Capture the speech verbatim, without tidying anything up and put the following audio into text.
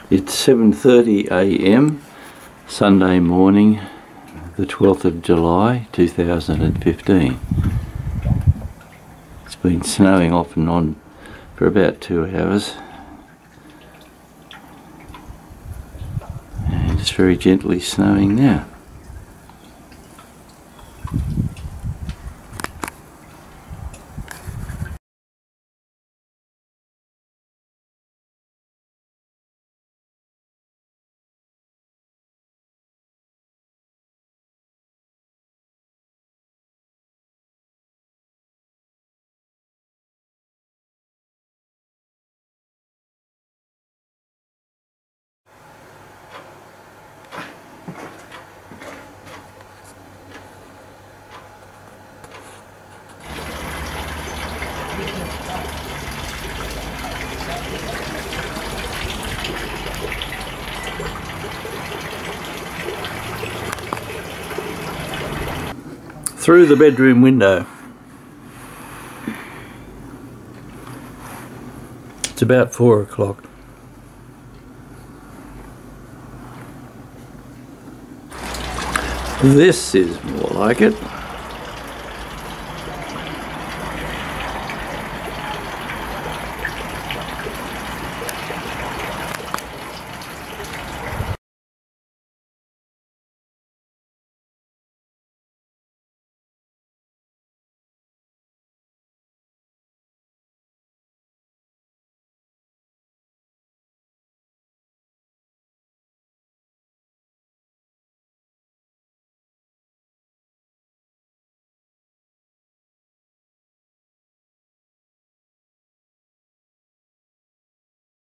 It's seven thirty a m Sunday morning, the twelfth of July two thousand fifteen. It's been snowing off and on for about two hours. And it's very gently snowing now. Through the bedroom window. It's about four o'clock. This is more like it.